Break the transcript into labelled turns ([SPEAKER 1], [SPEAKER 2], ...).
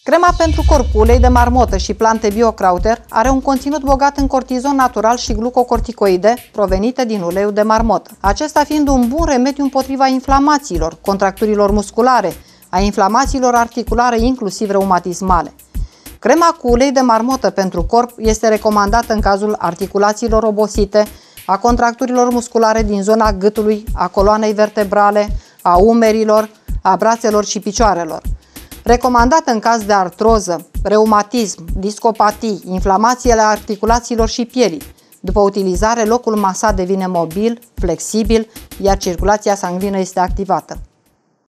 [SPEAKER 1] Crema pentru corp cu ulei de marmotă și plante BioCrowther are un conținut bogat în cortizon natural și glucocorticoide provenite din uleiul de marmotă. Acesta fiind un bun remediu împotriva inflamațiilor, contracturilor musculare, a inflamațiilor articulare, inclusiv reumatismale. Crema cu ulei de marmotă pentru corp este recomandată în cazul articulațiilor obosite, a contracturilor musculare din zona gâtului, a coloanei vertebrale, a umerilor, a brațelor și picioarelor. Recomandată în caz de artroză, reumatism, discopatii, inflamații ale articulațiilor și pielii. După utilizare, locul masat devine mobil, flexibil, iar circulația sanguină este activată.